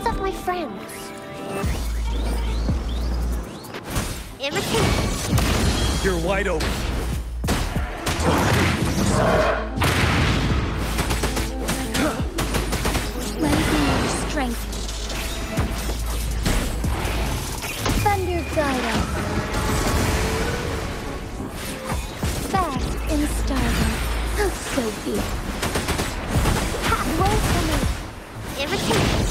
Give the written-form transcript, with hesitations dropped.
Shadows of my friends. Imitate. You're wide open. Let it be your strength. Thunder guide us. Fast in stardom. So be it. Have roll for me. Imitate.